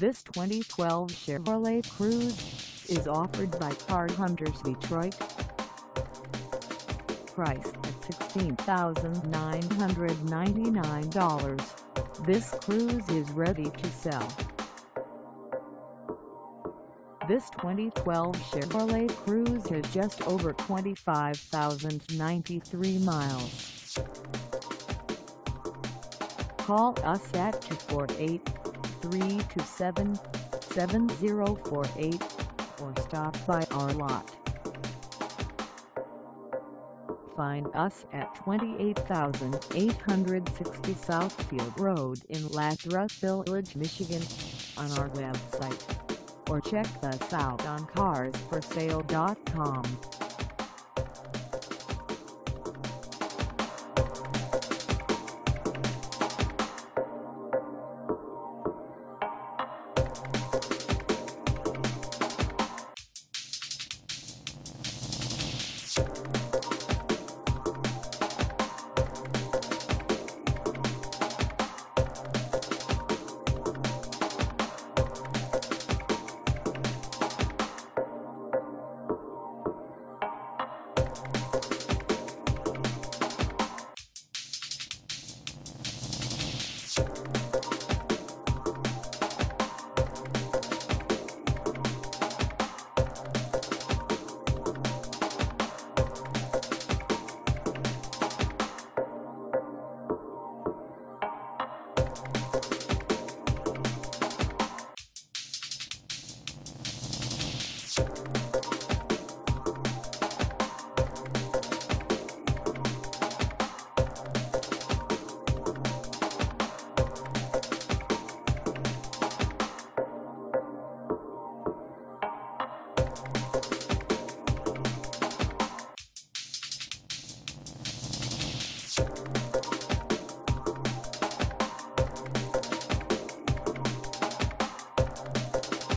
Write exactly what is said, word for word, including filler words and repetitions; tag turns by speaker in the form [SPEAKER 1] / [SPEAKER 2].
[SPEAKER 1] This twenty twelve Chevrolet Cruze is offered by Car Hunterz Detroit. Priced at sixteen thousand nine hundred ninety-nine dollars, this Cruze is ready to sell. This twenty twelve Chevrolet Cruze has just over twenty-five thousand ninety-three miles. Call us at two four eight, three two seven, seven zero four eight or stop by our lot. Find us at twenty-eight thousand eight hundred sixty Southfield Road in Lathrup Villlage, Michigan, on our website, or check us out on cars for sale dot com.
[SPEAKER 2] You